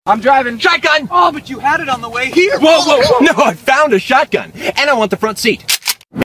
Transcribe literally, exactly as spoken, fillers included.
I'm driving. Shotgun! Oh, but you had it on the way here. Whoa, whoa, whoa. No, I found a shotgun. And I want the front seat.